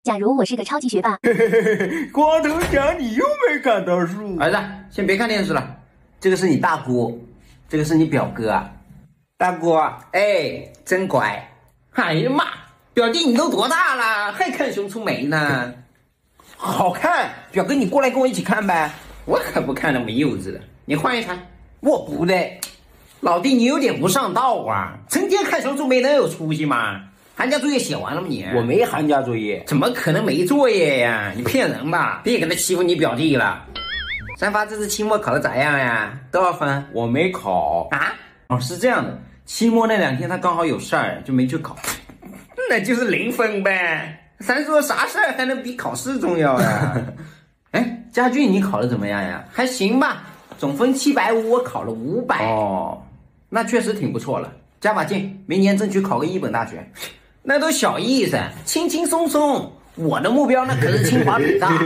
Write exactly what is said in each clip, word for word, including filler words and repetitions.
假如我是个超级学霸， 光头强，你又没看到书。 儿子，先别看电视了，这个是你大姑，这个是你表哥。大姑，哎，真乖。哎呀妈，表弟你都多大了，还看《熊出没》呢？好看，表哥你过来跟我一起看呗。我可不看那么幼稚的，你换一台。我不的，老弟你有点不上道啊，成天看《熊出没》能有出息吗？寒假作业写完了吗你？ 我没寒假作业， 怎么可能没作业呀？你骗人吧！别跟他欺负你表弟了。三发这次期末考得咋样呀？多少分？ 我没考啊。哦，是这样的，期末那两天他刚好有事儿，就没去考，那就是零分呗。咱说啥事儿还能比考试重要呀？哎，家俊你考得怎么样呀？还行吧，总分七百五，我考了五百。哦，那确实挺不错了，加把劲，明年争取考个一本大学。那都小意思，轻轻松松。我的目标那可是清华北大。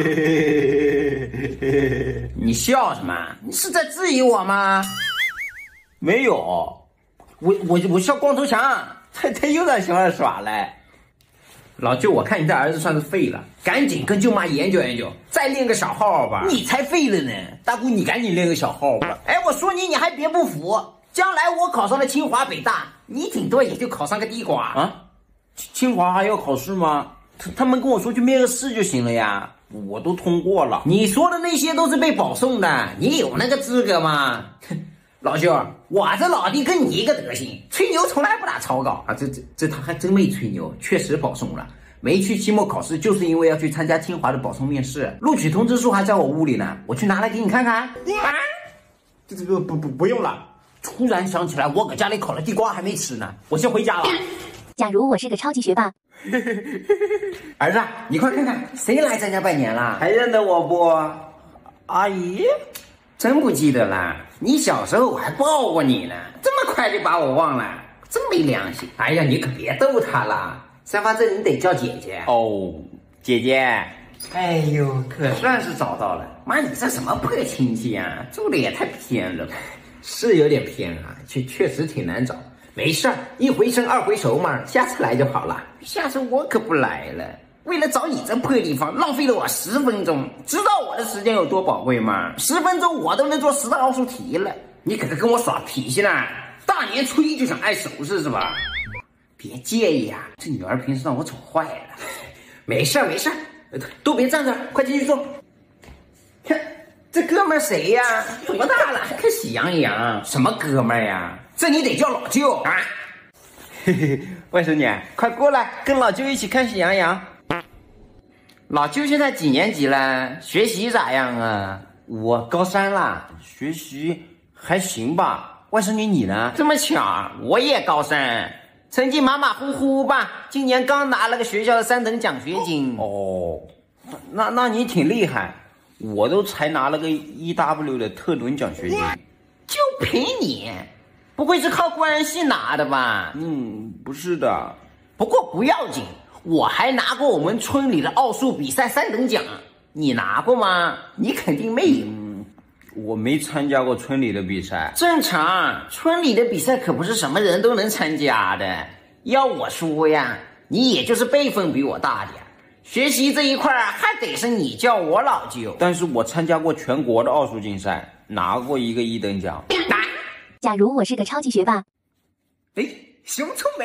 你笑什么？你是在质疑我吗？ 没有， 我我我笑光头强， 他他又在想着耍嘞。 老舅，我看你这儿子算是废了，赶紧跟舅妈研究研究，再练个小号吧。 你才废了呢，大姑，你赶紧练个小号吧。 哎，我说你，你还别不服，将来我考上了清华北大，你顶多也就考上个地瓜啊。清华还要考试吗？他他们跟我说去面个试就行了呀，我都通过了。 你说的那些都是被保送的，你有那个资格吗？老舅，我这老弟跟你一个德行，吹牛从来不打草稿啊！这这这他还真没吹牛，确实保送了，没去期末考试，就是因为要去参加清华的保送面试，录取通知书还在我屋里呢，我去拿来给你看看。啊，这这个不不不用了。突然想起来，我搁家里烤了地瓜还没吃呢，我先回家了。 假如我是个超级学霸， 儿子，你快看看谁来咱家拜年了？ 还认得我不？阿姨， 真不记得了。你小时候我还抱过你呢，这么快就把我忘了，真没良心。哎呀，你可别逗他了，三发这你得叫姐姐哦，姐姐。 哎呦，可算是找到了。妈，你这什么破亲戚啊，住的也太偏了吧。是有点偏啊，确确实挺难找。没事儿，一回生二回熟嘛，下次来就好了。下次我可不来了，为了找你这破地方，浪费了我十分钟。知道我的时间有多宝贵吗？十分钟我都能做十道奥数题了。你可是跟我耍脾气呢？大年初一就想挨收拾是吧？别介意啊，这女儿平时让我宠坏了。没事儿没事儿，都别站着，快进去坐。看这哥们儿谁呀？多大了还看喜羊羊？什么哥们儿呀？这你得叫老舅啊！ 嘿嘿，外甥女，快过来，跟老舅一起看喜羊羊。 老舅现在几年级了？学习咋样啊？ 我高三啦，学习还行吧。外甥女你呢？ 这么巧，我也高三，成绩马马虎虎吧。今年刚拿了个学校的三等奖学金。 哦，那那你挺厉害，我都才拿了个 E W 的特伦奖学金。 就凭你？不会是靠关系拿的吧？ 嗯，不是的。 不过不要紧，我还拿过我们村里的奥数比赛三等奖，你拿过吗？你肯定没有。 嗯，我没参加过村里的比赛。 正常，村里的比赛可不是什么人都能参加的。要我说呀，你也就是辈分比我大点，学习这一块还得是你叫我老舅。 但是我参加过全国的奥数竞赛，拿过一个一等奖。 拿。 假如我是个超级学霸， 哎，熊出没，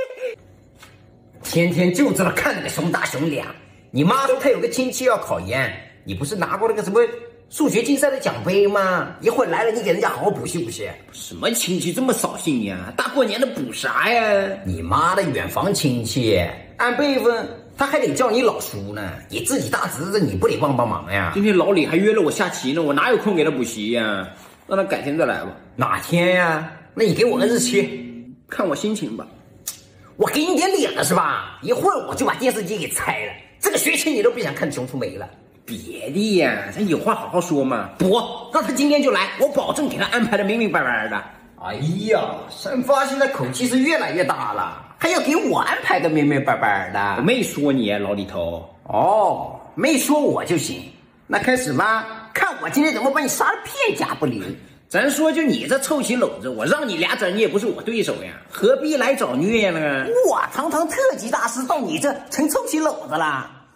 天天就知道看那个熊大熊俩。你妈说她有个亲戚要考研，你不是拿过那个什么数学竞赛的奖杯吗？一会儿来了，你给人家好好补习补习。什么亲戚这么扫兴呀？大过年的补啥呀？你妈的远房亲戚，按辈分他还得叫你老叔呢。你自己大侄子，你不得帮帮忙呀？ 今天老李还约了我下棋呢，我哪有空给他补习呀？让他改天再来吧。 哪天呀？那你给我个日期， 看我心情吧。 我给你点脸了是吧？一会儿我就把电视机给拆了。这个学期你都不想看熊出没了。别的呀，咱有话好好说嘛。不，让他今天就来，我保证给他安排的明明白白的。哎呀，三发现在口气是越来越大了，还要给我安排的明明白白的。 我没说你老李头。 哦，没说我就行。那开始吧，看我今天怎么把你杀得片甲不留。咱说就你这臭棋篓子，我让你俩整你也不是我对手呀，何必来找虐呢？我堂堂特级大师到你这成臭棋篓子了。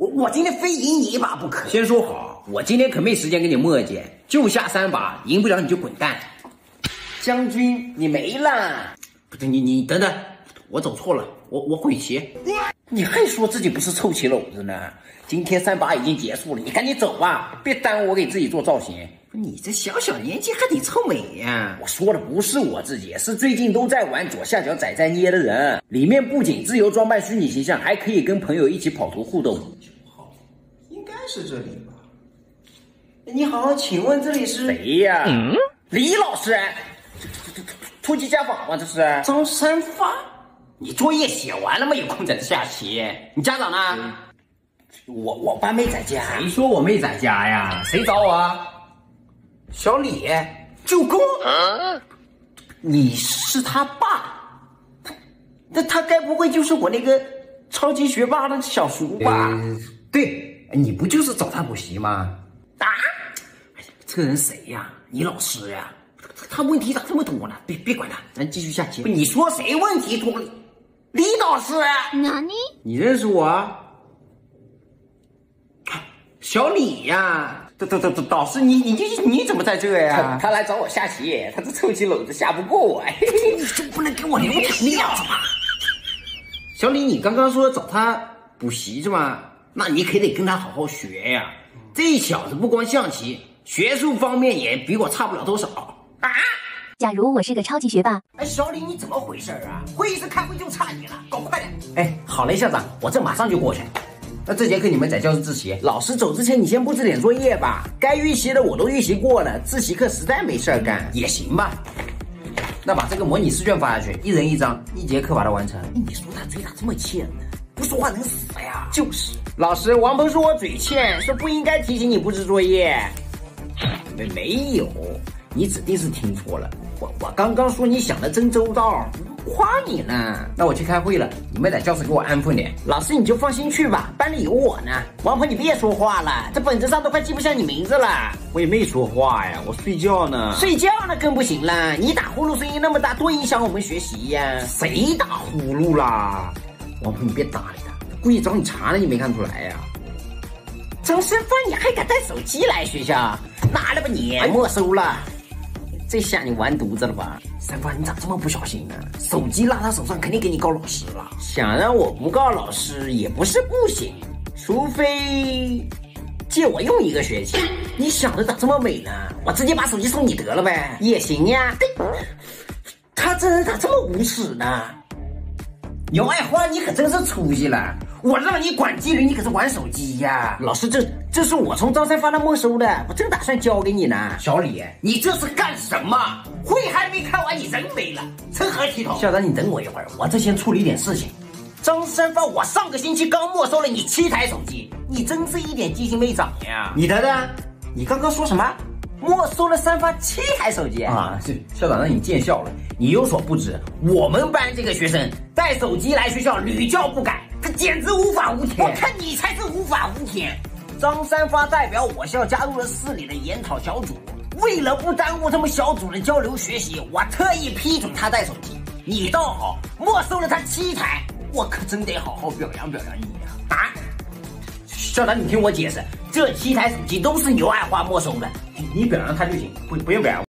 我我今天非赢你一把不可。 先说好， 我今天可没时间跟你磨叽，就下三把，赢不了你就滚蛋。 将军你没了。 不是你你等等，我走错了，我我悔棋。 你还说自己不是臭棋篓子呢？今天三把已经结束了，你赶紧走吧，别耽误我给自己做造型。 你这小小年纪还得臭美呀！ 我说的不是我自己，是最近都在玩左下角仔仔捏的人，里面不仅自由装扮虚拟形象，还可以跟朋友一起跑图互动。 应该是这里吧？你好，请问这里是谁呀？嗯，李老师，突击家访吗？这是张三发。你作业写完了吗？有空在这下棋？你家长呢？嗯、 我我爸没在家。 谁说我没在家呀？谁找我啊？小李，舅公，啊、你是他爸？那他该不会就是我那个超级学霸的小叔吧？呃、对，你不就是找他补习吗？啊！哎呀，这人谁呀？你老师呀？他问题咋这么多呢？别别管他，咱继续下棋。你说谁问题多了？李导师， 哪里？ 你认识我啊？小李呀，导导导导师，你你你你怎么在这呀？ 他, 他来找我下棋，他这臭棋篓子下不过我。 你就不能给我留点面子吗？小李，你刚刚说找他补习是吗？那你可得跟他好好学呀。这小子不光象棋，学术方面也比我差不了多少啊。 假如我是个超级学霸， 哎，小李你怎么回事啊？会议室开会就差你了，搞快点！哎，好嘞，校长，我这马上就过去。那这节课你们在教室自习，老师走之前你先布置点作业吧。该预习的我都预习过了，自习课实在没事儿干，也行吧。那把这个模拟试卷发下去，一人一张，一节课把它完成。你说他嘴咋这么欠呢？不说话能死呀？就是，老师，王鹏说我嘴欠，说不应该提醒你布置作业。没没有，你指定是听错了。我我刚刚说你想的真周到，夸你呢。那我去开会了，你们在教室给我安分点。老师你就放心去吧，班里有我呢。王鹏你别说话了，这本子上都快记不下你名字了。 我也没说话呀，我睡觉呢。 睡觉呢更不行了，你打呼噜声音那么大，多影响我们学习呀。谁打呼噜啦？王鹏你别搭理他，故意找你茬呢，你没看出来呀？张三发你还敢带手机来学校？拿了吧你，没收了。这下你完犊子了吧？三发，你咋这么不小心呢？手机落他手上，肯定给你告老师了。想让我不告老师也不是不行，除非借我用一个学期。你想的咋这么美呢？我直接把手机送你得了呗，也行呀。他这人咋这么无耻呢？姚爱花，你可真是出息了！我让你管纪律，你可是玩手机呀！老师，这这是我从张三发那没收的，我正打算交给你呢。小李，你这是干什么？会还没开完，你人没了，成何体统？校长，你等我一会儿，我这先处理点事情。张三发，我上个星期刚没收了你七台手机，你真是一点记性没长呀！你等等，你刚刚说什么？没收了三发七台手机啊！是校长让你见笑了，你有所不知，我们班这个学生带手机来学校屡教不改，他简直无法无天。我看你才是无法无天。张三发代表我校加入了市里的研讨小组，为了不耽误他们小组的交流学习，我特意批准他带手机。你倒好，没收了他七台，我可真得好好表扬表扬你呀！啊！校长，你听我解释，这七台手机都是牛爱花没收的，你表扬他就行，不不用表扬我。